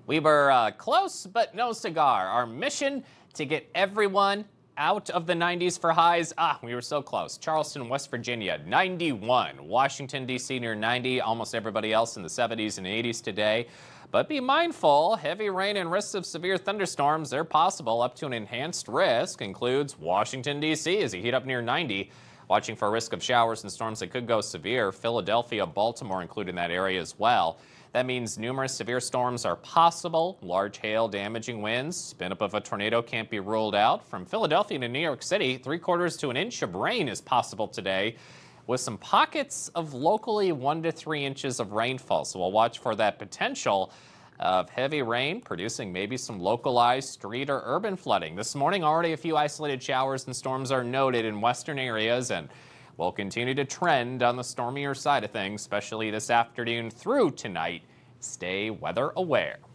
We were close, but no cigar. Our mission to get everyone out of the 90s for highs. We were so close. Charleston, West Virginia, 91. Washington, D.C. near 90. Almost everybody else in the 70s and 80s today. But be mindful, heavy rain and risks of severe thunderstorms, they're possible. Up to an enhanced risk includes Washington, D.C. as you heat up near 90. Watching for a risk of showers and storms that could go severe. Philadelphia, Baltimore included in that area as well. That means numerous severe storms are possible. Large hail, damaging winds. Spin up of a tornado can't be ruled out. From Philadelphia to New York City, 3/4 to an inch of rain is possible today, with some pockets of locally 1 to 3 inches of rainfall. So we'll watch for that potential of heavy rain, producing maybe some localized street or urban flooding. This morning, already a few isolated showers and storms are noted in western areas, and will continue to trend on the stormier side of things, especially this afternoon through tonight. Stay weather aware.